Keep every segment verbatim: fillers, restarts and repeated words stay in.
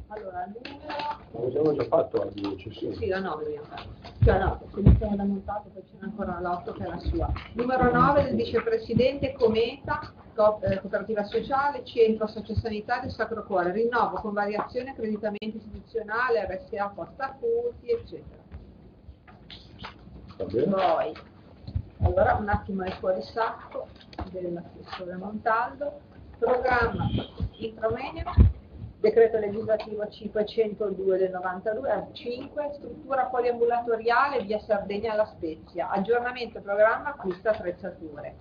Allora, il numero... L'abbiamo già fatto a dieci, sì. Sì, la nove dobbiamo fare. Cioè no, cominciamo da montato, poi c'è ancora l'otto che è la sua. Numero nove del vicepresidente Cometa, Co- eh, Cooperativa Sociale, Centro Sociosanitario Sacro Cuore, rinnovo con variazione accreditamento istituzionale, R S A Posta Acuti, eccetera. Va bene? Poi, allora un attimo è fuori sacco dell'assessore Montaldo, programma intramoenia, decreto legislativo cinquecentodue del novantadue, cinque, struttura poliambulatoriale via Sardegna alla Spezia, aggiornamento programma acquista attrezzature.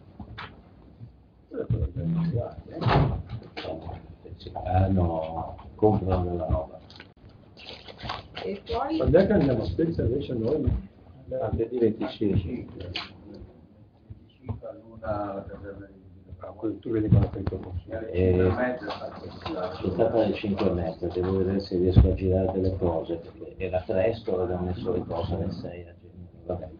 Ah no, comprano della roba. E poi... Quando è che andiamo a Spezia invece noi? Anche di venticinque. Tu vedi quando sei tu. E sono stata alle cinque e mezza, devo vedere se riesco a girare delle cose, perché era presto, avevo messo le cose alle sei a vabbè.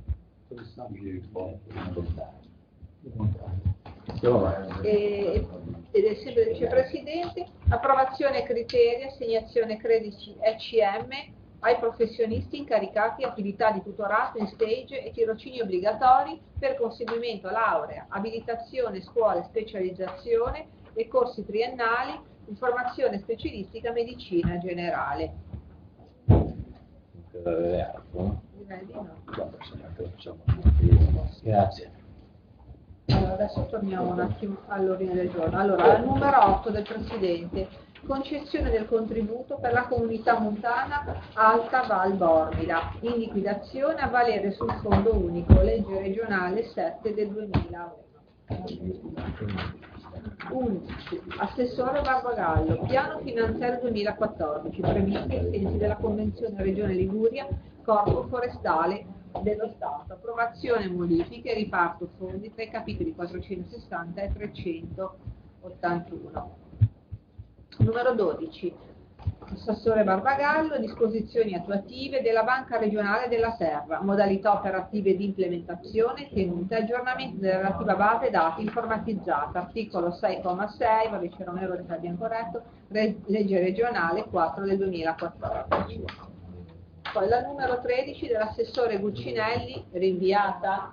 E, ed è sempre il vicepresidente, approvazione criteri, assegnazione crediti E C M ai professionisti incaricati attività di tutorato in stage e tirocini obbligatori per conseguimento laurea, abilitazione, scuole, specializzazione e corsi triennali in formazione specialistica medicina generale. Direi altro. Direi di no. Grazie. Allora, adesso torniamo un attimo all'ordine del giorno. Allora, al numero otto del Presidente, concessione del contributo per la comunità montana Alta Val Bormida, in liquidazione a valere sul Fondo Unico, legge regionale sette del duemilauno. undici. Assessore Barbagallo, piano finanziario duemilaquattordici, previsti ai sensi della Convenzione Regione Liguria, Corpo Forestale dello Stato, approvazione, modifiche e riparto fondi tra i capitoli quattrocentosessanta e trecentottantuno. Numero dodici. Assessore Barbagallo, disposizioni attuative della Banca Regionale della Serra, modalità operative di implementazione, tenute, aggiornamento della relativa base dati informatizzata, articolo sei comma sei, vabbè c'era un errore che abbiamo corretto, legge regionale quattro del duemilaquattordici. Poi la numero tredici dell'assessore Guccinelli, rinviata.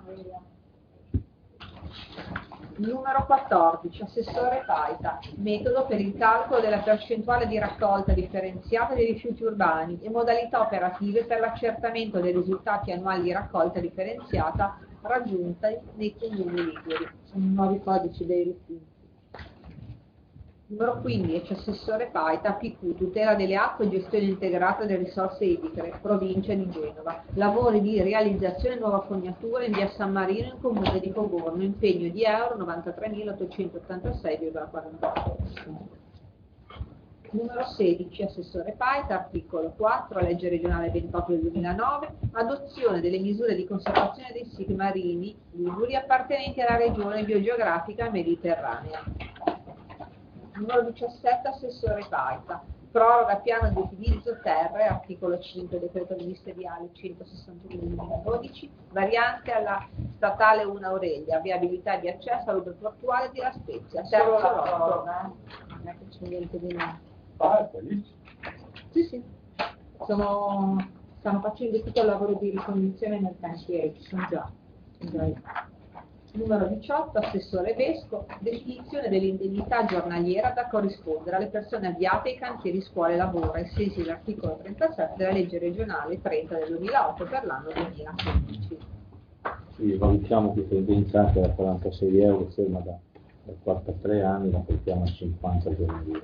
Numero quattordici, assessore Paita, metodo per il calcolo della percentuale di raccolta differenziata dei rifiuti urbani e modalità operative per l'accertamento dei risultati annuali di raccolta differenziata raggiunta nei comuni liguri. Sono nuovi codici dei rifiuti. Numero quindici, assessore Paita, P Q, tutela delle acque e gestione integrata delle risorse idriche, provincia di Genova. Lavori di realizzazione nuova fognatura in via San Marino in comune di Cogorno, impegno di euro novantatremilaottocentottantasei virgola quarantotto. Numero sedici, assessore Paita, articolo quattro, legge regionale ventotto del duemilanove, adozione delle misure di conservazione dei siti marini liguri appartenenti alla regione biogeografica mediterranea. Numero diciassette, assessore Paita, proroga piano di utilizzo terre, articolo cinque, decreto ministeriale centosessantuno del duemiladodici, variante alla statale uno Aurelia, viabilità di accesso all'uso portuale di La Spezia, terzo lotto. Non è che c'è niente di nuovo. Ah, è lì? Sì, sì, sono, stanno facendo tutto il lavoro di ricognizione nel cantiere, ci sono già. già. Numero diciotto, assessore Vesco, definizione dell'indennità giornaliera da corrispondere alle persone avviate ai cantieri scuole e lavoro, ai sensi dell'articolo trentasette della legge regionale trenta del duemilaotto per l'anno duemilasedici. Sì, valutiamo che credenziata da quarantasei euro, ferma da, da quarantatré anni, la portiamo a cinquanta giorni.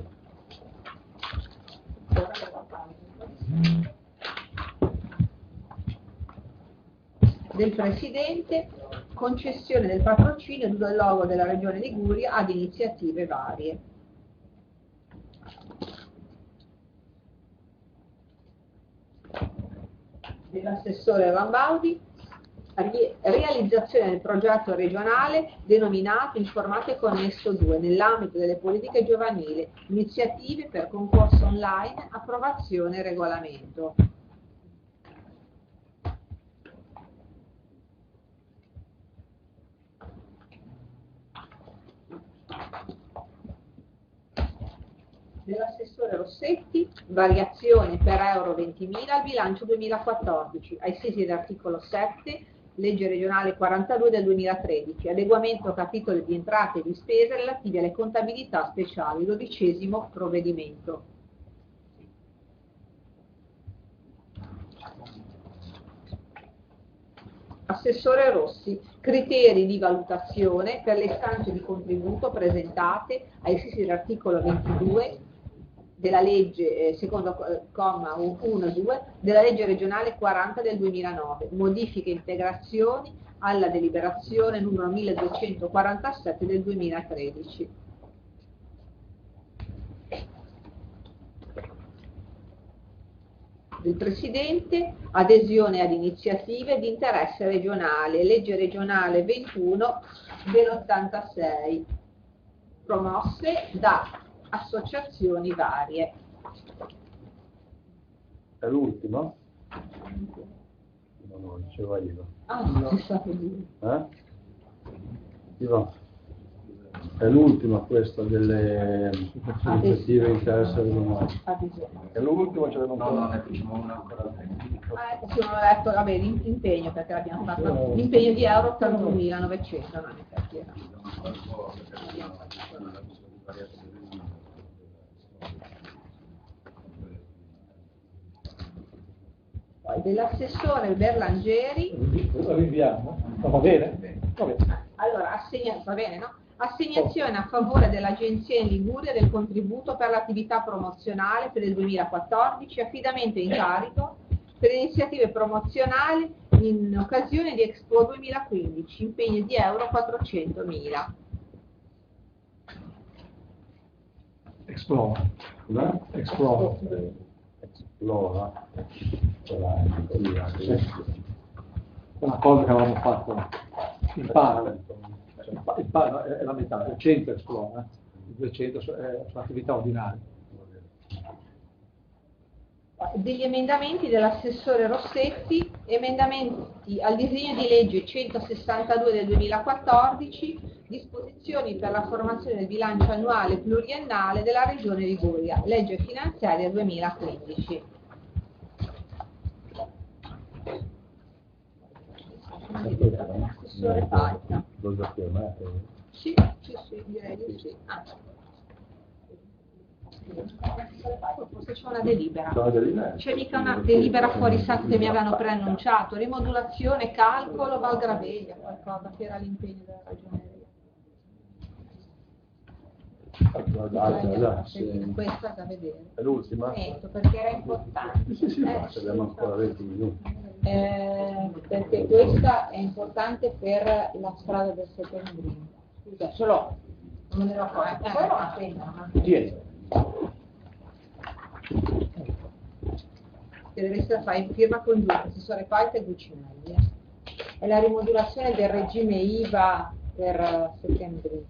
Del Presidente, concessione del patrocinio del logo della Regione Liguria ad iniziative varie. Dell'assessore Rambaudi, realizzazione del progetto regionale denominato Informato e Connesso due nell'ambito delle politiche giovanili, iniziative per concorso online, approvazione e regolamento. Dell'assessore Rossetti, variazione per euro ventimila al bilancio duemilaquattordici, ai sensi dell'articolo sette, legge regionale quarantadue del duemilatredici, adeguamento a capitoli di entrate e di spese relativi alle contabilità speciali, dodicesimo provvedimento. Assessore Rossi, criteri di valutazione per le istanze di contributo presentate ai sensi dell'articolo ventidue della legge, eh, secondo comma uno due, della legge regionale quaranta del duemilanove, modifiche e integrazioni alla deliberazione numero milleduecentoquarantasette del duemilatredici. Del Presidente, adesione ad iniziative di interesse regionale, legge regionale ventuno dell'ottantasei, promosse da associazioni varie. È l'ultima? No, no, diceva io. Ah, no. Eh? Chi va? È l'ultima questa delle iniziative di interesse regionale. È l'ultima, ce l'abbiamo ancora? No, no, ne facciamo una ancora. Ah, ecco, sì, non ho letto, vabbè, l'impegno, perché l'abbiamo fatto, l'impegno di euro ottantunomilanovecento, no, in effetti era. Poi dell'assessore Berlangeri. Lo rinviamo? No, va bene? Va bene. Allora, assegna, va bene, no? Assegnazione a favore dell'Agenzia in Liguria del contributo per l'attività promozionale per il duemilaquattordici, affidamento in carico per iniziative promozionali in occasione di Expo duemilaquindici, impegno di euro quattrocentomila. Explora. Explora. Explora. Una cosa che avevamo fatto in parte. Il parte è la metà, il cento Explora, il duecento è un'attività ordinaria. Degli emendamenti dell'assessore Rossetti, emendamenti al disegno di legge centosessantadue del duemilaquattordici, disposizioni per la formazione del bilancio annuale pluriennale della Regione Liguria, legge finanziaria duemilaquindici. Assessore Paglia. L'ho già firmato? Sì, sì, sì, direi di sì. Ah. Forse c'è una delibera. C'è mica una delibera fuori sacco che mi avevano preannunciato, rimodulazione, calcolo, Valgraveglia, qualcosa che era l'impegno della ragioneria. Questa è da vedere. È l'ultima? Perché era importante. Sì, sì, eh, ma abbiamo ancora venti minuti. Eh, perché questa è importante per la strada del Settembrino. Scusa, ce l'ho. Non me ne ero accorta. Poi non la prendo. Tieni. Che deve essere fai firma congiunta, assessore Paita e Guccinelli. È la rimodulazione del regime I V A per Settembrino.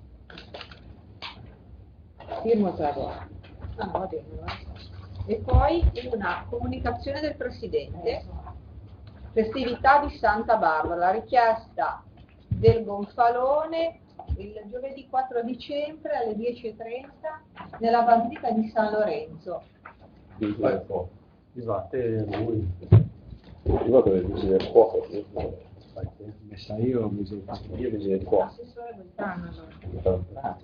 Firmo tra voi. Ah, va bene, va. E poi una comunicazione del Presidente. Festività di Santa Barbara, la richiesta del Gonfalone il giovedì quattro dicembre alle dieci e trenta nella Basilica di San Lorenzo. Di va, te lui. Di va dove bisogna il cuoco. Messa io, bisogna Io bisogna il cuoco. Assessore Bolzano, allora.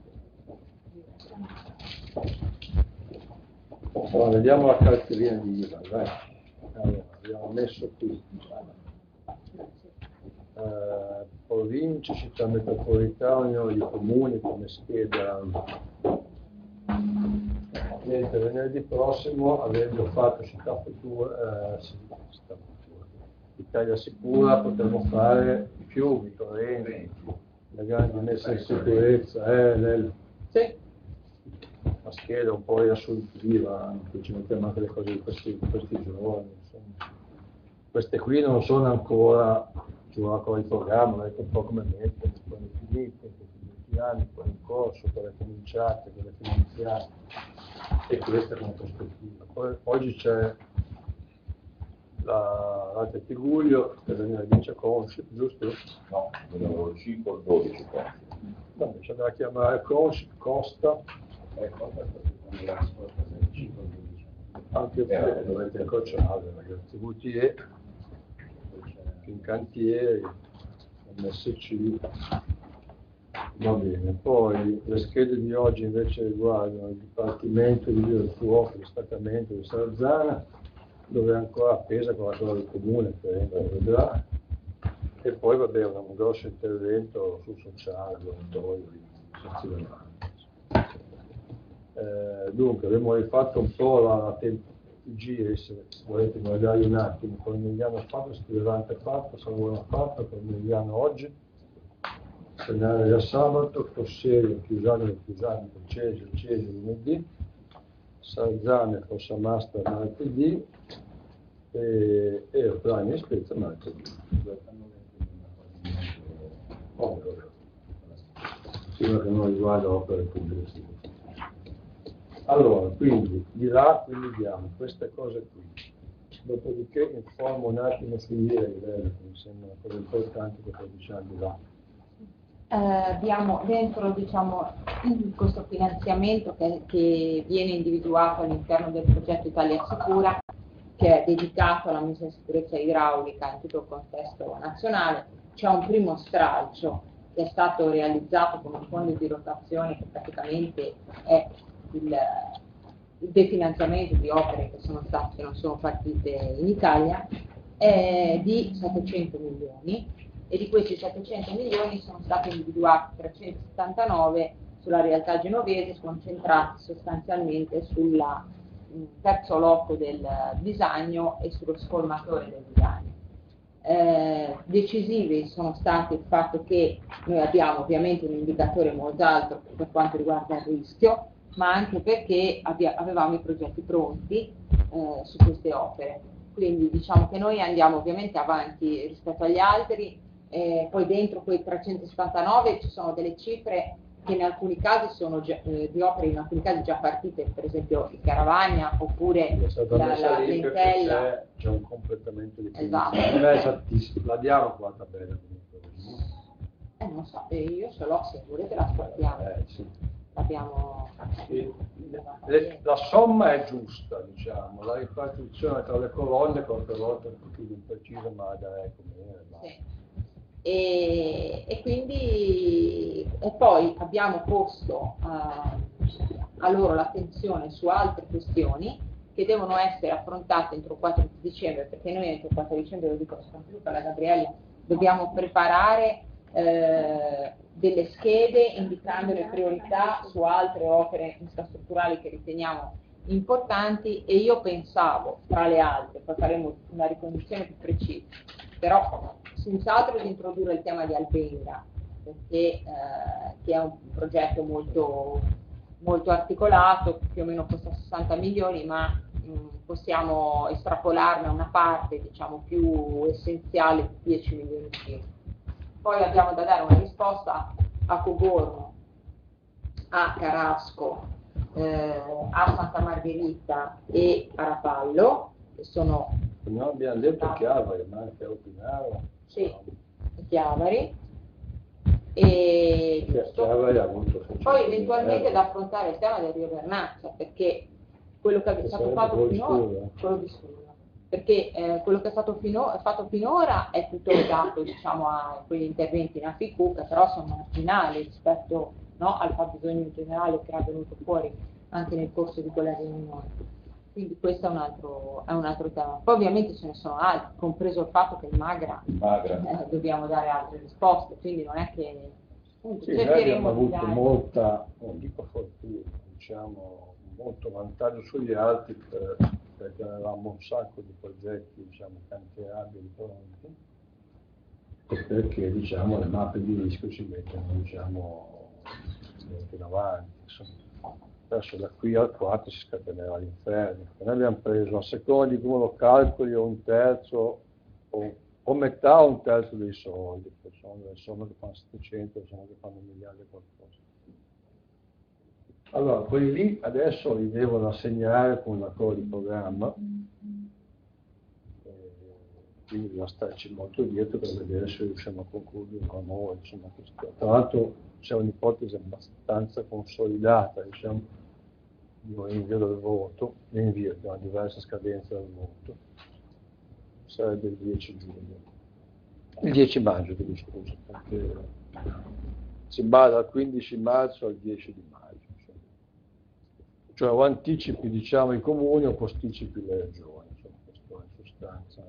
Allora, vediamo la cartellina di I V A, dai. Allora, abbiamo messo qui. Eh, province, città metropolitana, unione di comuni come scheda. Niente, venerdì prossimo, avendo fatto città futura, eh, città futura, Italia sicura, potremo fare i fiumi, i torrenti, la grande messa in sicurezza, eh, nel... Sì. La scheda un po' riassuntiva, in cui ci mettiamo anche le cose di questi, di questi giorni. Insomma. Queste qui non sono ancora, ci vuole ancora il programma, non è un po' come mettere, quelle finite, questi anni, quelle in corso, quelle cominciate, quelle finanziate, e questa è una prospettiva. Poi, oggi c'è la Rate Tiguglio, che veniva dieci a Consip, giusto? No, sono cinque o dodici. Vabbè, ci andrà a chiamare Consip, Costa. Ecco, Anche perché dovete incrociare, ragazzi, V T E, in cantieri, M S C, va bene. Poi le schede di oggi invece riguardano il Dipartimento di Vigili del Fuoco, il staccamento di Sarzana, dove è ancora appesa con la cosa del comune, che vedrà. E poi va bene, un grosso intervento sul sociale, dormitorio, sezione. Eh, dunque, abbiamo rifatto un po' la, la temp- i giri, se volete guardare un attimo, con Emiliano fatto, scrivevante fatto, Savona fatto, con Emiliano oggi, Segnale da sabato, Fosserio, Chiusano, Chiusano, Cesio, Cesio lunedì, Sarzane, Fossamasta martedì e, e Ucraina e Spezia martedì. Oh, sembra che non riguarda opere pubbliche. Allora, quindi di là quindi diamo queste cose qui, dopodiché informo un attimo sugli ieri, che mi sembra una cosa importante che poi diciamo di là. Eh, abbiamo dentro diciamo, questo finanziamento che, che viene individuato all'interno del progetto Italia Sicura, che è dedicato alla messa in sicurezza idraulica in tutto il contesto nazionale. C'è un primo stralcio che è stato realizzato con un fondo di rotazione che praticamente è il, il definanziamento di opere che sono state, che non sono partite in Italia, è di settecento milioni, e di questi settecento milioni sono stati individuati trecentosettantanove sulla realtà genovese, concentrati sostanzialmente sul terzo lotto del disagno e sullo sformatore del disagno. Eh, decisivi sono stati il fatto che noi abbiamo ovviamente un indicatore molto alto per quanto riguarda il rischio, ma anche perché avevamo i progetti pronti eh, su queste opere. Quindi diciamo che noi andiamo ovviamente avanti rispetto agli altri, eh, poi dentro quei trecentosettantanove ci sono delle cifre che in alcuni casi sono già, eh, di opere in alcuni casi già partite, per esempio il Caravagna oppure la, la Lentella. C'è un completamento di esatto. Non è esattissimo, la diamo qua la tabella. Eh, non so, io ce l'ho, se volete la ascoltiamo. Eh, sì. Abbiamo... Sì. Le, la somma è giusta, diciamo, la ripartizione tra le colonne qualche volta è un po' più imprecisa, ma direi come sì. E, e quindi e poi abbiamo posto uh, a loro l'attenzione su altre questioni che devono essere affrontate entro il quattro dicembre, perché noi entro il quattro dicembre, lo dico soprattutto alla Gabriella, dobbiamo preparare eh, delle schede indicando le priorità su altre opere infrastrutturali che riteniamo importanti, e io pensavo, tra le altre, poi faremo una ricognizione più precisa, però senz'altro di introdurre il tema di Albenga, perché eh, che è un progetto molto, molto articolato, più o meno costa sessanta milioni, ma mh, possiamo estrapolarne una parte diciamo più essenziale, dieci milioni circa. Poi abbiamo da dare una risposta a Cogorno, a Carasco, eh, a Santa Margherita e a Rapallo, che sono... No, abbiamo detto Chiavari, ma anche Opinaro. Sì, Chiavari. E Chiavari ha avuto poi eventualmente da affrontare il tema del Rio Vernazza, perché quello che è stato fatto finora, quello di Stura, perché eh, quello che è stato fino, fatto finora è tutto legato diciamo, a quegli interventi in Aficu, che però sono marginali rispetto no, al fabbisogno generale che è venuto fuori anche nel corso di quella riunione. Quindi questo è un altro, è un altro tema. Poi ovviamente ce ne sono altri, compreso il fatto che il Magra, Magra. Eh, dobbiamo dare altre risposte, quindi non è che appunto, sì, noi abbiamo avuto molta, non dico fortuna, diciamo, molto vantaggio sugli altri per, perché avevamo un sacco di progetti, diciamo, cantierabili pronti, e perché diciamo le mappe di rischio ci mettono diciamo in avanti, insomma. Adesso da qui al quattro si scatenerà l'inferno. Noi abbiamo preso a seconda di come lo calcoli o un terzo o, o metà o un terzo dei soldi, perché sono delle somme che fanno settecento, sono che fanno un miliardo e qualcosa. Allora, quelli lì adesso li devono assegnare con un accordo di programma, eh, quindi bisogna starci molto dietro per vedere se riusciamo a concludere con noi. Insomma, tra l'altro c'è un'ipotesi abbastanza consolidata, diciamo. io invio del voto, invio da diverse scadenze del voto, sarebbe il dieci giugno. Il dieci maggio, chiedo scusa, perché si va dal quindici marzo al dieci di maggio. Cioè o anticipi diciamo i comuni o posticipi le regioni, insomma, questo in sostanza.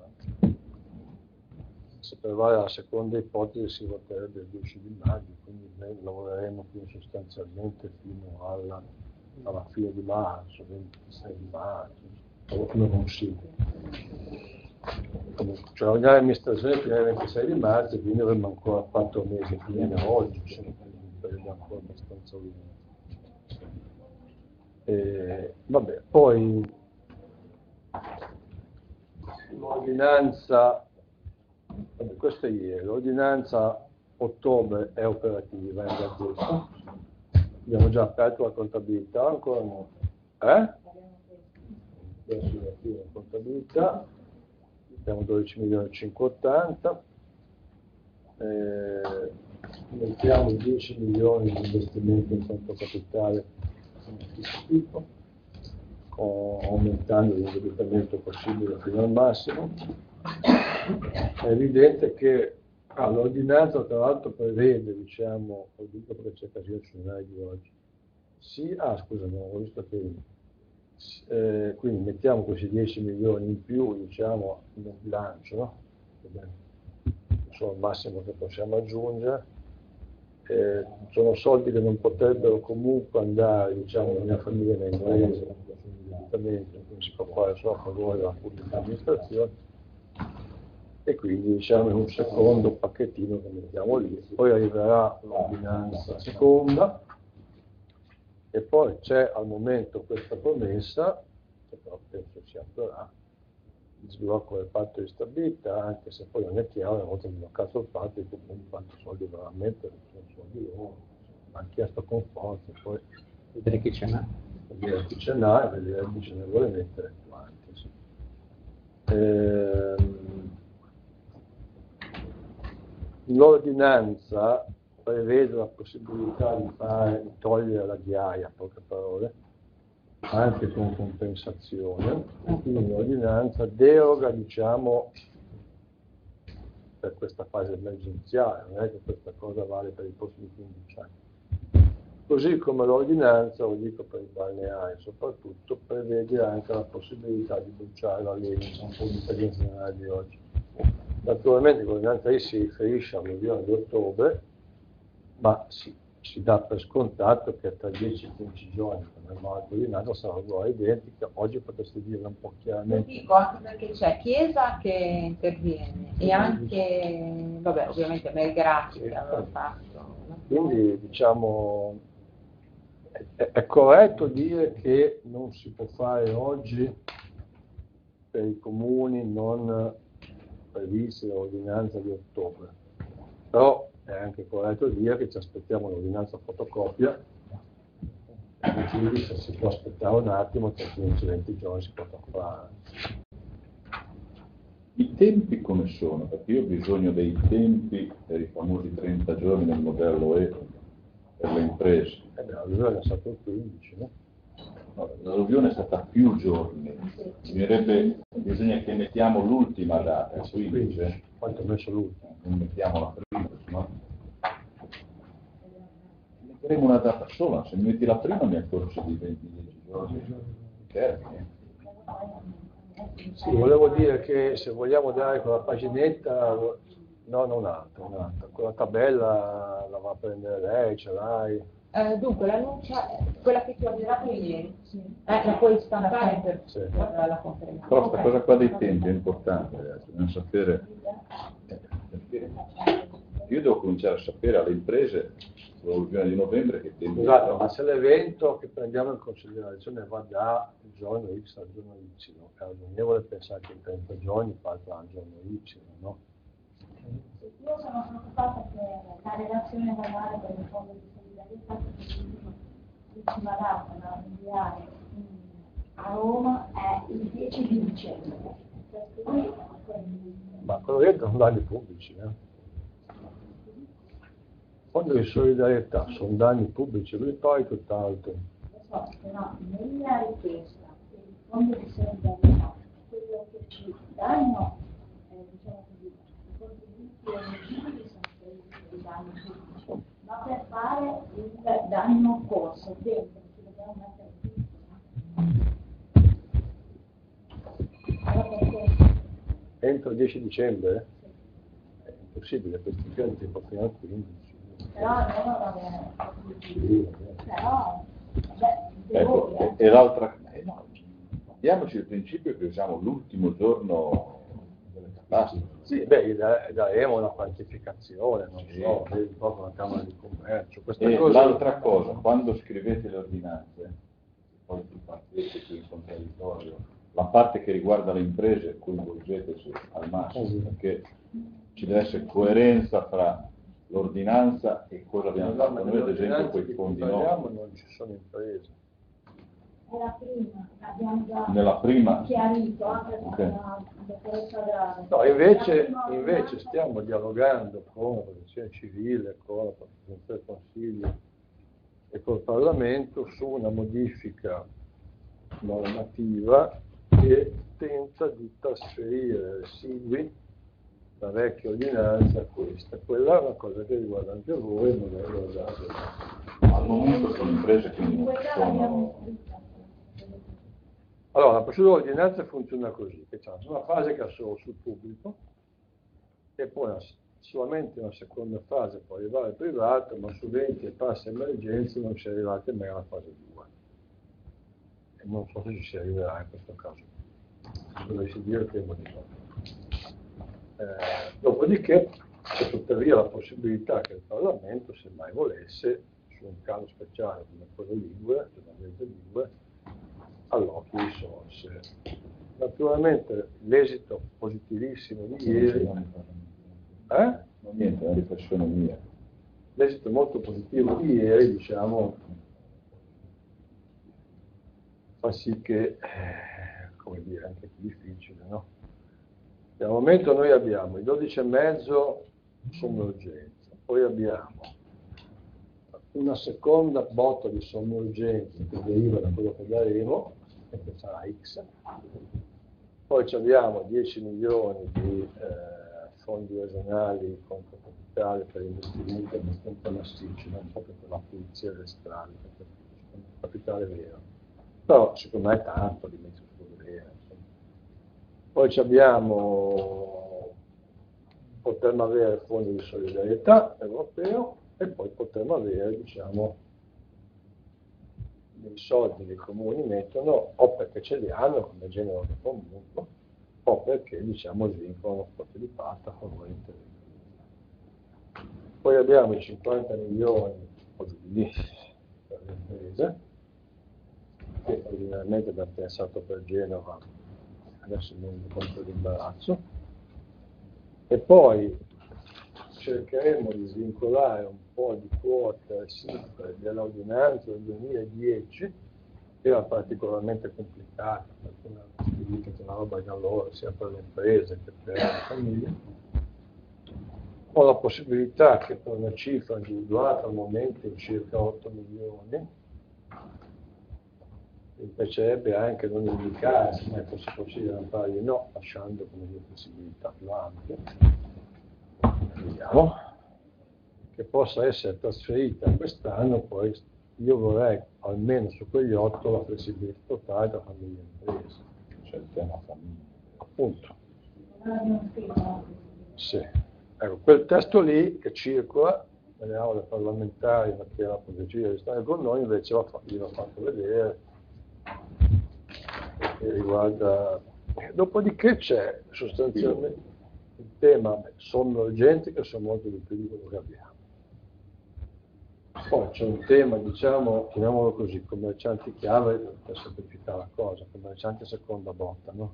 Se prevale la seconda ipotesi si voterebbe il dieci di maggio, quindi noi lavoreremo qui sostanzialmente fino alla, alla fine di marzo, ventisei di marzo, o fino a consiglio. Cioè ogni amministrazione fino al ventisei di marzo, quindi avremo ancora quattro mesi fino a oggi, insomma, un periodo ancora abbastanza lungo. Eh, vabbè, poi l'ordinanza, vabbè, questo è ieri, l'ordinanza ottobre è operativa in gazzetta, abbiamo già aperto la contabilità, ancora no? Eh? Adesso è attiva la contabilità, abbiamo dodici milioni e cinquecentottanta, eh, mettiamo dieci milioni di investimenti in conto capitale tipo, aumentando l'indebitamento possibile fino al massimo. È evidente che ah, l'ordinanza tra l'altro prevede, diciamo, lo dico perché c'è casino sul giornale di oggi, sì, ah scusa, non ho visto che eh, quindi mettiamo questi dieci milioni in più, diciamo, nel bilancio, no? Sono il massimo che possiamo aggiungere. Eh, sono soldi che non potrebbero comunque andare, diciamo, nella mia famiglia, nelle imprese, quindi si può fare solo a favore della pubblica amministrazione, e quindi diciamo è un secondo pacchettino che mettiamo lì. Poi arriverà l'ordinanza seconda e poi c'è al momento questa promessa, che però penso si attuerà, il sblocco del patto di stabilità, anche se poi non è chiaro, una volta sbloccato il patto, i comuni quanti soldi veramente sono soldi loro, hanno chiesto con forza, poi vedere chi ce n'ha. Vedere chi ce n'ha e vedere chi ce ne vuole mettere quanti. Sì. Ehm, l'ordinanza prevede la possibilità di fare, di togliere la ghiaia, in poche parole, anche con compensazione, quindi l'ordinanza deroga, diciamo, per questa fase emergenziale, non è che questa cosa vale per i prossimi quindici anni. Così come l'ordinanza, lo dico per i balneari soprattutto, prevede anche la possibilità di bruciare la legge, un po' di esperienza generale di oggi. Naturalmente l'ordinanza lì si riferisce all'alluvione di ottobre, ma si, si dà per scontato che tra dieci e quindici giorni, come normale ordinanza, sarà uguale identica. Oggi potreste dire un po' chiaramente. Lo dico anche perché c'è Chiesa che interviene e anche, vabbè, ovviamente Melgrati che aveva fatto. Quindi diciamo è, è corretto dire che non si può fare oggi per i comuni non previsti dall'ordinanza di ottobre, però è anche corretto dire che ci aspettiamo l'ordinanza fotocopia e quindi se si può aspettare un attimo, tra quindici venti giorni si potrà fare. I tempi come sono? Perché io ho bisogno dei tempi per i famosi trenta giorni del modello E per le imprese. Eh beh, l'alluvione è stato il quindici, no? No, l'alluvione è stata più giorni, bisognerebbe, bisogna che mettiamo l'ultima data, quindici, eh? Quanto ho messo l'ultima? Non mettiamo la prima, no? Metteremo una data sola, se mi metti la prima mi accorcio di venti giorni di termine. Sì, volevo dire che se vogliamo dare quella paginetta, no, non altro, un'altra, quella tabella la va a prendere lei, ce l'hai. Eh, dunque, l'annuncia, quella che ti ho girato ieri, sì. eh, la puoi stampare per Sì. la, la conferenza. Però questa cosa qua dei tempi è importante, ragazzi, dobbiamo sapere, eh, perché io devo cominciare a sapere alle imprese l'alluvione di novembre che tempi Scusate, sono. ma se l'evento che prendiamo in considerazione va da giorno X al giorno Y, è ragionevole pensare che in trenta giorni parta al giorno Y, no? Io sono preoccupata che la relazione annuale per il fondo di solidarietà, l'ultima data da inviare a Roma è il dieci di dicembre. Ma quello lì sono danni pubblici, eh? Fondo di solidarietà sono danni pubblici, lui poi tutt'altro. so, però nella richiesta del fondo di solidarietà, quello che ci danno, eh, diciamo così, i contributi elegibili sono quelli dei danni pubblici, ma per fare il danno corso dentro ci dobbiamo mettere tutto. Allora perché? Entro il dieci dicembre? È impossibile, questi piani tipo fino al quindici. Però noi non abbiamo, però, vabbè, Ecco, devo, e, e l'altra, eh, no, diamoci il principio che usiamo l'ultimo giorno delle catastrofi. Sì, beh, da- daremo una quantificazione, non Sì. so, vedi proprio una Camera di Commercio. Questa E cosa... l'altra cosa, quando scrivete le ordinanze, poi ti partite qui in contraddittorio, la parte che riguarda le imprese coinvolgete su, al massimo, perché ci deve essere coerenza fra l'ordinanza e cosa abbiamo fatto noi, ad esempio, quei fondi nuovi. Non ci sono imprese. Nella prima abbiamo già Nella prima, chiarito anche con Ok. la dottoressa Grave. No, invece, La prima invece ordinanza- stiamo dialogando con la Protezione Civile, con la Presidenza del Consiglio e col Parlamento su una modifica normativa che tenta di trasferire residui da vecchia ordinanza a questa. Quella è una cosa che riguarda anche voi, non è riguardata. al momento sono imprese che non Quella l'abbiamo sono... scritta. Allora, la procedura ordinanza funziona così, che c'è una fase che è solo sul pubblico e poi una- solamente una seconda fase può arrivare al privato, ma su venti e passa emergenze non si è arrivati mai alla fase due. E non so se ci si arriverà in questo caso. Se dovessi dire temo di no. Eh, dopodiché c'è tuttavia la possibilità che il Parlamento, se mai volesse, su un caso speciale come quello Ligure, della legge Ligure, allochi risorse. Naturalmente l'esito positivissimo di ieri, eh? Non niente, è una riflessione mia. l'esito molto positivo di ieri, diciamo, fa sì che, eh, come dire, anche più difficile, no? Al momento noi abbiamo i dodici e mezzo sommergenza, poi abbiamo una seconda botta di sommergenza che deriva da quello che daremo, e che sarà X, poi abbiamo dieci milioni di eh, fondi regionali conto capitale per investimenti abbastanza massicci, non proprio per la pulizia delle strade, perché è un capitale vero, però secondo me è tanto di mezzo vero. Poi abbiamo, potremmo avere fondi di solidarietà europeo e poi potremmo avere, diciamo, dei soldi che i comuni mettono o perché ce li hanno come genere di comunque o perché, diciamo, svincolano quote di parte a favore interventi. Poi abbiamo i cinquanta milioni lì per le imprese che originalmente abbiamo pensato per Genova, adesso mi rendo conto dell'imbarazzo, e poi cercheremo di svincolare un po' di quote S I P dell'ordinanza del duemiladieci, che era particolarmente complicata, perché una, che una roba da loro sia per le imprese che per le famiglie. Ho la possibilità che per una cifra individuata al momento in circa otto milioni, mi piacerebbe anche non indicare se mai fosse possibile fargli no, lasciando come dire possibilità più ampie, vediamo, che possa essere trasferita quest'anno, poi io vorrei almeno su quegli otto la flessibilità totale da famiglie e imprese. C'è il tema famiglia. Appunto. Non abbiamo scritto. Sì. Ecco, quel testo lì che circola nelle aule parlamentari, ma che era per decidere di stare con noi, invece l'ho fatto vedere, che riguarda... Dopodiché c'è sostanzialmente il tema sonno urgenti, che sono molto di più di quello che abbiamo. Poi c'è un tema, diciamo, chiamiamolo così, commercianti chiave, per semplificare la cosa, commercianti a seconda botta, no?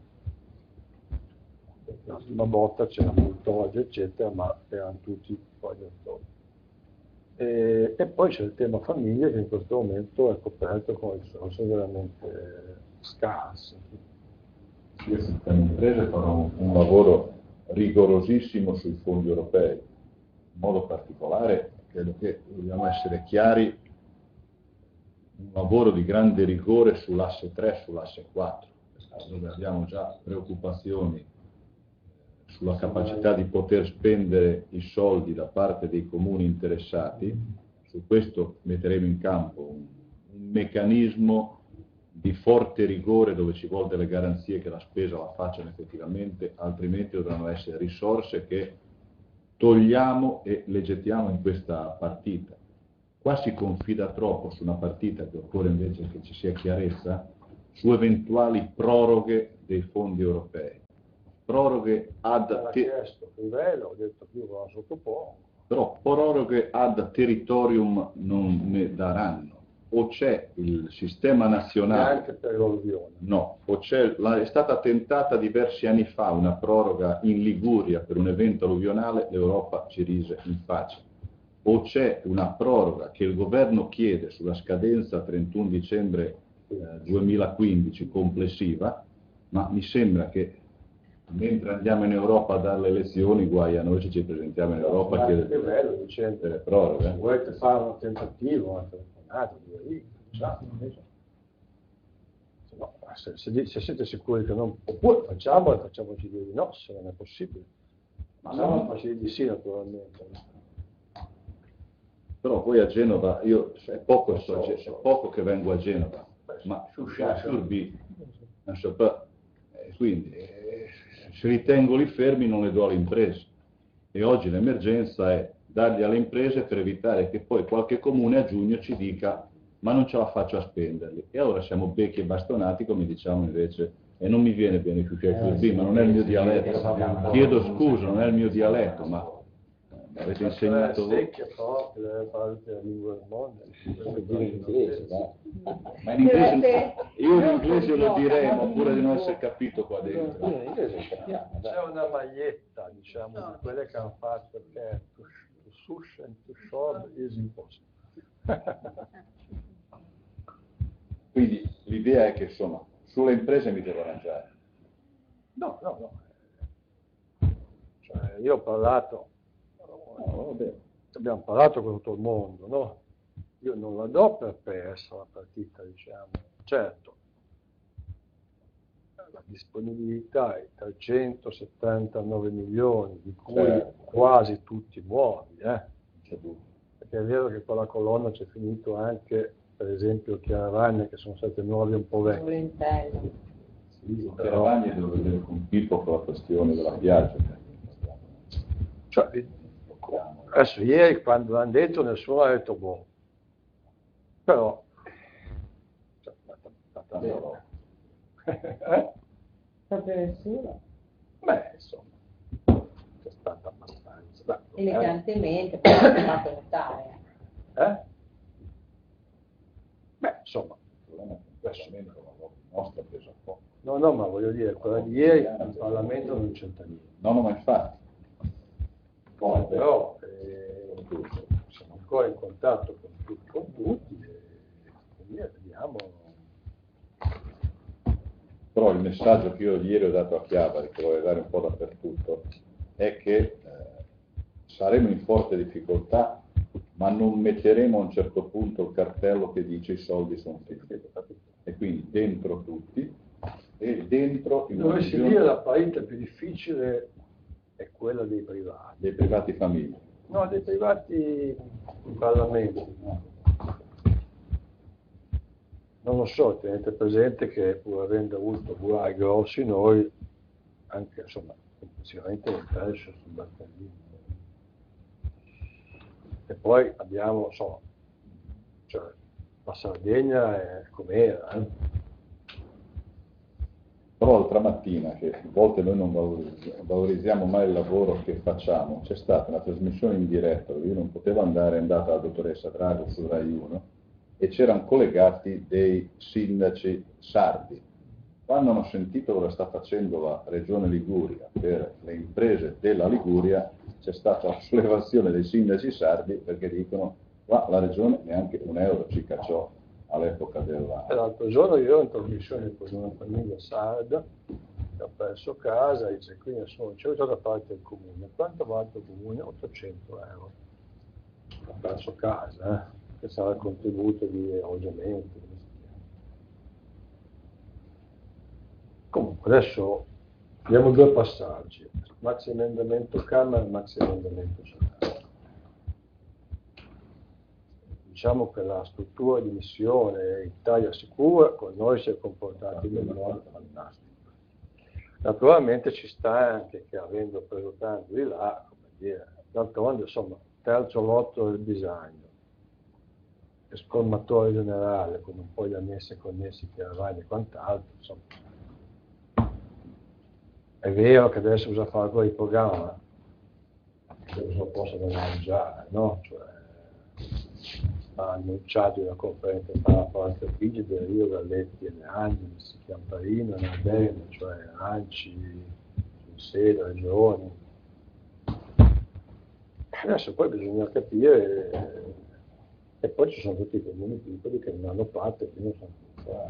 La prima botta c'era Multologio, eccetera, ma erano tutti poi dottori. E, e poi c'è il tema famiglia, che in questo momento è coperto con risorse veramente scarse. Io il sistema imprese farò un, un lavoro rigorosissimo sui fondi europei. In modo particolare credo che dobbiamo essere chiari un lavoro di grande rigore sull'asse tre e sull'asse quattro, dove abbiamo già preoccupazioni sulla capacità di poter spendere i soldi da parte dei comuni interessati. Su questo metteremo in campo un, un meccanismo di forte rigore dove ci vuole delle garanzie che la spesa la facciano effettivamente, altrimenti dovranno essere risorse che togliamo e le gettiamo in questa partita. Qua si confida troppo su una partita che occorre invece che ci sia chiarezza su eventuali proroghe dei fondi europei. Proroghe ad L'ha te- chiesto Crivello, ho detto più lo sottopongo. però proroghe ad territorium non ne daranno. O c'è il sistema nazionale, Neanche per l'alluvione. no, o c'è, la- è stata tentata diversi anni fa una proroga in Liguria per un evento alluvionale, l'Europa ci rise in faccia. O c'è una proroga che il governo chiede sulla scadenza trentuno dicembre eh, duemilaquindici complessiva, ma mi sembra che mentre andiamo in Europa a dare le elezioni, guai a noi se ci presentiamo in Europa a chiedere Crivello dicendo delle proroghe. se volete fare un tentativo, una telefonata, due lì, facciamo, invece. Se, no, se, se, se siete sicuri che non, oppure facciamo e facciamoci dire di no, se non è possibile. Ma se no, facciamo di sì naturalmente. Però poi a Genova, io è poco, è poco che vengo a Genova, ma Shurbi, non so, eh, quindi eh, se li tengo lì fermi non le do alle imprese. E oggi l'emergenza è darli alle imprese per evitare che poi qualche comune a giugno ci dica ma non ce la faccio a spenderli. E allora siamo becchi e bastonati, come diciamo invece, e non mi viene bene Shurbi, ma non è il mio dialetto. Chiedo scusa, non è il mio dialetto, ma avete insegnato voi. Secchia forte, deve fare la lingua del mondo. Dire in inglese, dai. Ma in inglese, io in inglese lo direi, ma pure di non essere capito qua dentro. In inglese capiamo, dai. C'è una maglietta, diciamo, di quelle che hanno fatto che to, to sush and to shove is impossible. Quindi l'idea è che insomma, sulle imprese mi devo arrangiare. No, no, no. Cioè, io ho parlato, No, vabbè. abbiamo parlato con tutto il mondo, no? Io non la do per persa la partita, diciamo. Certo, la disponibilità è trecentosettantanove milioni, di cui Certo. quasi tutti nuovi, eh? C'è dubbio. Perché è vero che con la colonna c'è finito anche, per esempio, Chiaravagne, che sono state nuove un po' vecchie. Volentelli. Sì, Caravagna devo vedere con Pippo con la questione della piaggia. Cioè, adesso ieri quando l'hanno detto nessuno ha detto buono, però cioè, tanta roba. Eh? Proprio nessuno. Beh, insomma, c'è stata abbastanza. Beh, Elegantemente, poi l'hanno fatto notare. eh? Beh, insomma, Adesso la nostra ha preso un po'. no, no, ma voglio dire, quella di ieri in Parlamento non c'entra niente. No, no, ma infatti. Poi però eh, siamo ancora in contatto con, tutti- con tutti e quindi vediamo. Però il messaggio che io ieri ho dato a Chiavari, che voglio dare un po' dappertutto, è che eh, saremo in forte difficoltà, ma non metteremo a un certo punto il cartello che dice i soldi sono finiti. E quindi dentro tutti, e dentro in una Dovessi visione dire la partita più difficile è quella dei privati. dei privati famiglie. No, dei privati in Parlamento. Non lo so, tenete presente che pur avendo avuto guai grossi noi, anche insomma, complessivamente l'interesse sul battaglino. E poi abbiamo, insomma, cioè, la Sardegna è com'era, eh? Però l'altra mattina, che a volte noi non valorizziamo, valorizziamo mai il lavoro che facciamo, c'è stata una trasmissione in diretta dove io non potevo andare, è andata la dottoressa Drago su Rai uno e c'erano collegati dei sindaci sardi. Quando hanno sentito cosa sta facendo la Regione Liguria per le imprese della Liguria, c'è stata la sollevazione dei sindaci sardi perché dicono qua la Regione neanche un euro ci cacciò all'epoca della... L'altro giorno io ero in trasmissione con una famiglia sarda che ha perso casa, dice qui nessuno c'è da parte del comune. Quanto vale il comune? ottocento euro. Ha perso casa, eh? che sarà il contributo di erogamento. Comunque adesso abbiamo due passaggi, maxi emendamento Camera e maxi emendamento Senato. Diciamo che la struttura di missione Italia Sicura con noi si è comportata in un modo fantastico. Naturalmente ci sta anche che avendo preso tanto di là, come dire, d'altronde insomma, terzo lotto del bisogno, scolmatore generale, con un po' di ammesse connessi che avanti e quant'altro, insomma. È vero che adesso bisogna fare quello di programma, che lo possono mangiare, no? Cioè, ha annunciato una conferenza tra la Palazzo Figi, del Rio, Galletti e Neangelis, Chiamparino, Nardella, cioè Anci, Seda, Regioni. Adesso poi bisogna capire, eh, e poi ci sono tutti i comuni piccoli che non hanno fatto e quindi non sanno fare.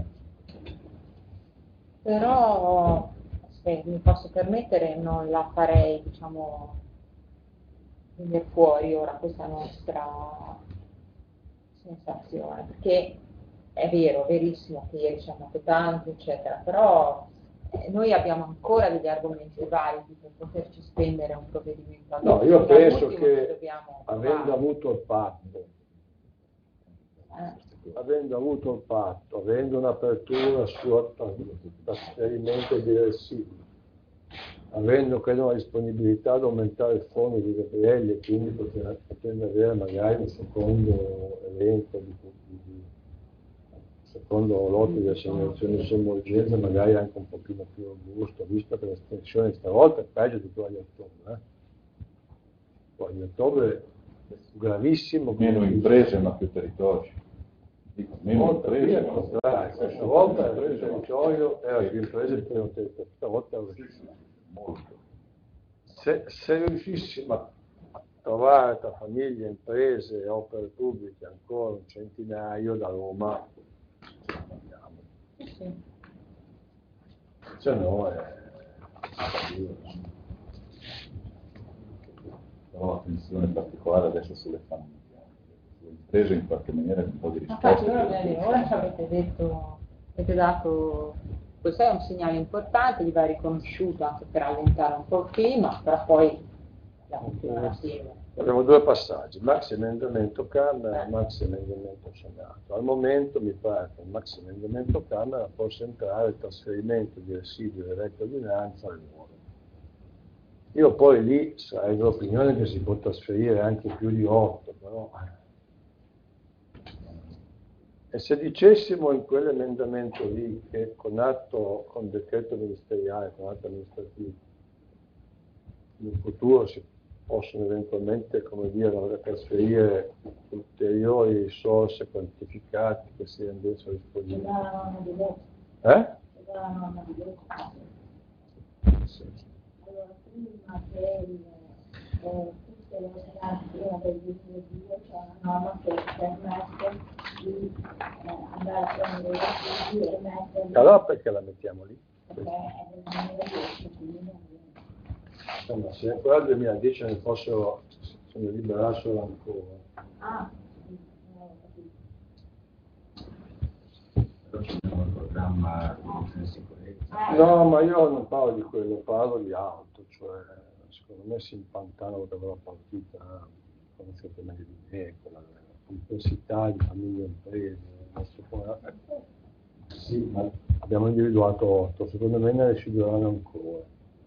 Però, se mi posso permettere, non la farei, diciamo, venire fuori ora questa nostra sensazione, perché è vero, verissimo che ieri ci hanno fatto tanto, eccetera, però eh, noi abbiamo ancora degli argomenti validi per poterci spendere un provvedimento ad No, hoc. io penso Dall'ultimo che ci dobbiamo avendo provare. avuto il patto, Eh. avendo avuto il patto, avendo un'apertura sul trasferimento di residui, avendo credo una disponibilità ad aumentare il fondo di Gabrielli e quindi poter, potendo avere magari un secondo elenco di, di, di secondo lotto di assegnazione di somma urgenza, magari anche un pochino più robusto, visto che l'estensione stavolta è peggio di quella di ottobre. Eh? Quella di ottobre è gravissimo. Meno imprese ma più territorio. Dico, meno imprese ma più territorio. Questa volta il territorio era più imprese e meno territorio, questa volta molto. Se, se riuscissimo a trovare tra famiglie, imprese e opere pubbliche ancora un centinaio da Roma, andiamo. Sì. Se no è... Però attenzione particolare adesso sulle famiglie. Le imprese in qualche maniera un po' di risposta. Infatti ora, bene, ora ci avete detto, avete dato, questo è un segnale importante, gli va riconosciuto anche per allentare un po' il clima, però poi abbiamo più una serie. Abbiamo due passaggi, maxi emendamento Camera e maxi emendamento Senato. Al momento mi pare che il maxi emendamento Camera possa entrare il trasferimento di residui delle vecchie ordinanze alle nuove. Io poi lì sarei dell'opinione che si può trasferire anche più di otto, però... E se dicessimo in quell'emendamento lì che con atto, con decreto ministeriale, con atto amministrativo, in futuro si possono eventualmente, come dire, trasferire ulteriori risorse quantificate che si rendessero disponibili. Eh? Sì. Allora, prima che il, eh, tutte le ordinanze prima del duemiladue c'è una norma che permette di eh, andare a prendere i residui e metterli. Allora perché la mettiamo lì? Perché è del duemiladieci, quindi non viene. Insomma, se ancora nel duemiladieci ne fossero, se ne liberassero ancora. Ah, sì, non ho capito. Però ci abbiamo il programma di sicurezza. No, ma io non parlo di quello, parlo di altro, cioè secondo me si impantanano per la partita, conoscete meglio di me, quella complessità di famiglie e imprese. Sì, ma abbiamo individuato otto, secondo me ne residueranno ancora.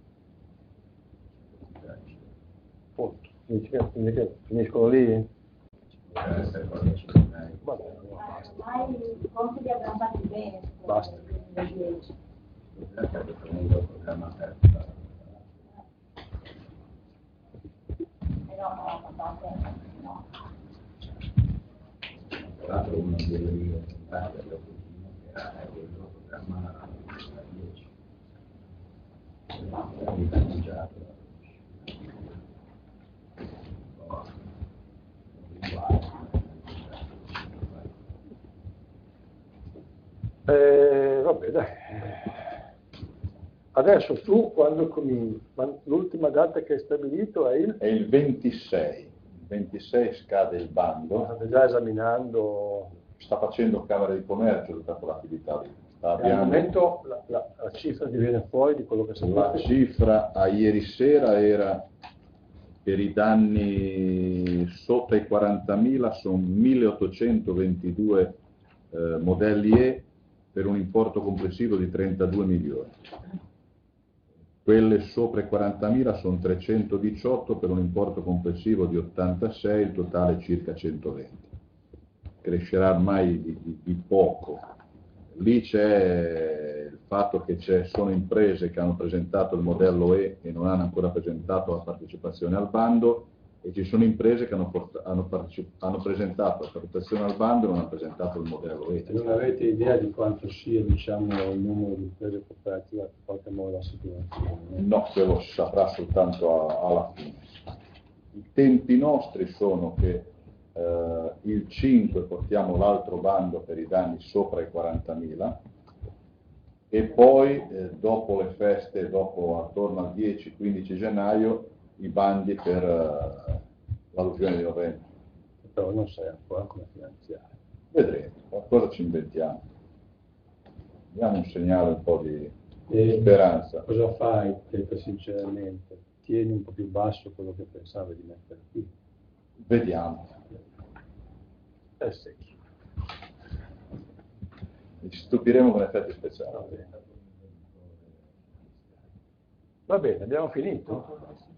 Punto. Finiscono lì? Essere qualche centinaio. Vabbè, allora basta. Ormai i conti li abbiamo fatti bene. Basta. Nel duemiladieci. Perché prendo il programma aperto. Eh no, no, no, no. Tra l'altro uno dei risultati dell'obiettivo che era quello programma dieci. L'abbiamo mangiato. Eh, vabbè, dai. Adesso tu quando cominci? L'ultima data che hai stabilito è il? È il ventisei. ventisei scade il bando, State già esaminando, sta facendo Camera di Commercio tutta quell'attività lì. Sta al avviando- momento la, la- la cifra che viene fuori di quello che si La fa. cifra a ieri sera era per i danni sotto i quarantamila sono milleottocentoventidue eh, modelli E per un importo complessivo di trentadue milioni. Quelle sopra i quarantamila sono trecentodiciotto per un importo complessivo di ottantasei, il totale circa centoventi. Crescerà ormai di, di- di poco. Lì c'è il fatto che ci sono imprese che hanno presentato il modello E e non hanno ancora presentato la partecipazione al bando, e ci sono imprese che hanno, port- hanno parteci- hanno presentato la partecipazione al bando e non hanno presentato il modello E. E non avete idea di quanto sia, diciamo, il numero di imprese cooperative che in qualche modo la situazione? No, quello si saprà soltanto a- alla fine. I tempi nostri sono che eh, il cinque portiamo l'altro bando per i danni sopra i quarantamila e poi eh, dopo le feste, dopo attorno al dieci quindici gennaio, i bandi per eh, l'alluvione di novembre. Però non sai ancora come finanziare. Vedremo, qualcosa ci inventiamo. Diamo un segnale un po' di E speranza. cosa fai, detto sinceramente? Tieni un po' più basso quello che pensavi di mettere qui. Vediamo. Eh sì. Ci stupiremo con effetti speciali. Va bene. Va bene, abbiamo finito?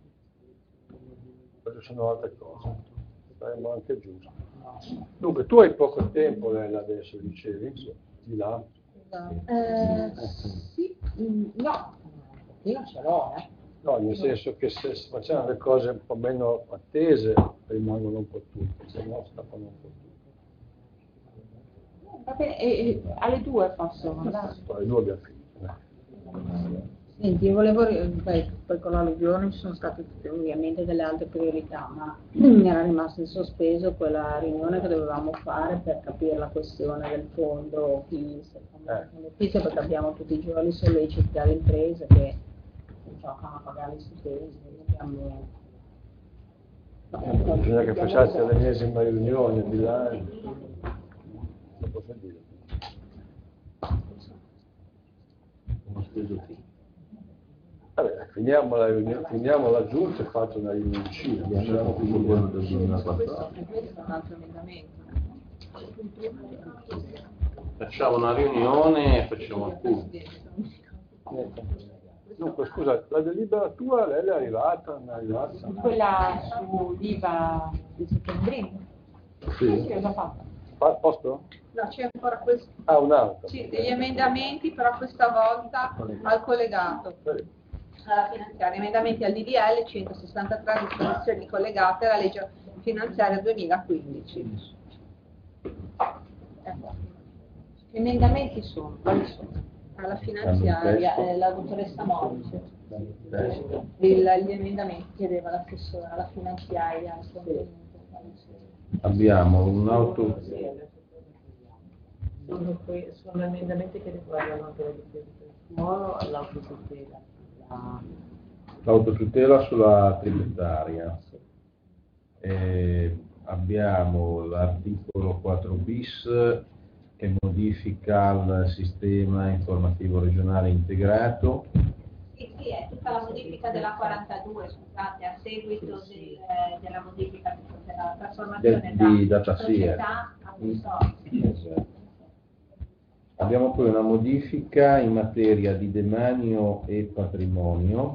Poi ci sono altre cose. Saremo anche giusti. Dunque, tu hai poco tempo, Lella, adesso dicevi, di là. Eh, sì, mm, no, io non ce l'ho, eh. No, nel senso che se si facciamo le cose un po' meno attese, rimangono un po' tutte, se no scappano un po' tutte. Va bene, e- e alle due posso mandare? Poi due abbiamo finito. eh. Senti, io volevo, ri- beh, poi con l'alluvione ci sono state tutte, ovviamente delle altre priorità, ma mi era rimasta in sospeso quella riunione che dovevamo fare per capire la questione del fondo P I S, Eh. perché abbiamo tutti i giorni solleciti dalle imprese che non giocano a pagare gli stipendi, abbiamo... Bisogna che facciate l'ennesima riunione di là. Non posso dire. Uno speso qui. Vabbè, finiamo la riunione, finiamo la giunta e faccio una riunioncina. Abbiamo tutto quello del Questo, duemilaquattordici. questo è un altro emendamento. Facciamo una riunione e facciamo il punto. Dunque, scusa, la delibera tua, lei è arrivata? Non è arrivata? Quella sull'I V A di settembrino? Sì. Sì, l'ho già fatta. Fa- Posto? No, c'è ancora questo. Ah, un altro. Sì, degli emendamenti, però questa volta al collegato. Sì. Alla finanziaria, emendamenti al D D L centosessantatré, disposizioni collegate alla legge finanziaria duemilaquindici. Ecco. Gli emendamenti sono, quali sono? Alla finanziaria, eh, la dottoressa Modice. Il- gli emendamenti chiedeva l'assessore alla finanziaria. il contenuto, quali sono. Abbiamo un auto, Sono, que- sono emendamenti che riguardano anche la difesa del suolo, l'autotutela. La... l'autotutela sulla tributaria. E abbiamo l'articolo quattro bis che modifica il sistema informativo regionale integrato. Sì, sì, è tutta la modifica della quarantadue, scusate, a seguito del, della modifica della trasformazione Del- di da DataSphere. società a consorzio. Esatto. Abbiamo poi una modifica in materia di demanio e patrimonio,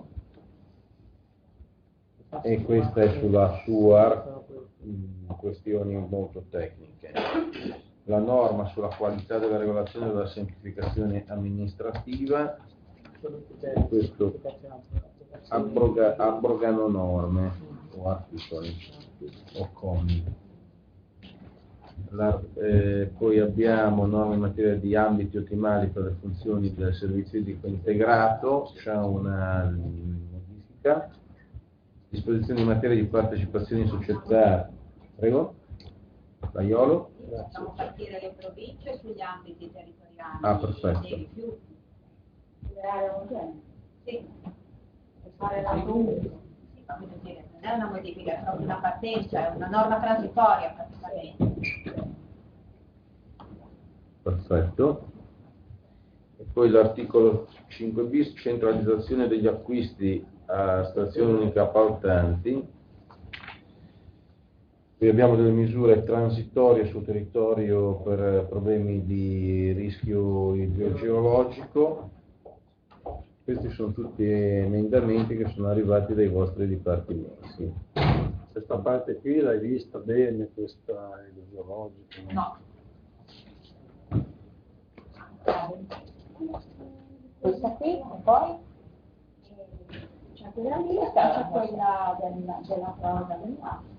e questa è sulla S U A R, mh, questioni molto tecniche. La norma sulla qualità della regolazione e della semplificazione amministrativa, questo abroga, abrogano norme o articoli o commi. La- eh, poi abbiamo norme in materia di ambiti ottimali per le funzioni del servizio idrico integrato, c'è una modifica, disposizioni in materia di partecipazione in società, prego, Laiolo. Facciamo partire le province sugli ambiti territoriali Ah, perfetto. dei rifiuti. Sulle aree omogenee. Sì. Per fare la Sì, ma voglio dire, non è una modifica, è proprio una partenza, è una norma transitoria praticamente. Perfetto. E poi l'articolo cinque bis, centralizzazione degli acquisti a stazioni uniche appaltanti. Qui abbiamo delle misure transitorie sul territorio per problemi di rischio idrogeologico. Questi sono tutti emendamenti che sono arrivati dai vostri dipartimenti. Questa parte qui l'hai vista bene, questa idrogeologica? No. Questa qui, e poi? C'è quella lì e poi c'è quella del- della proroga dell'acqua.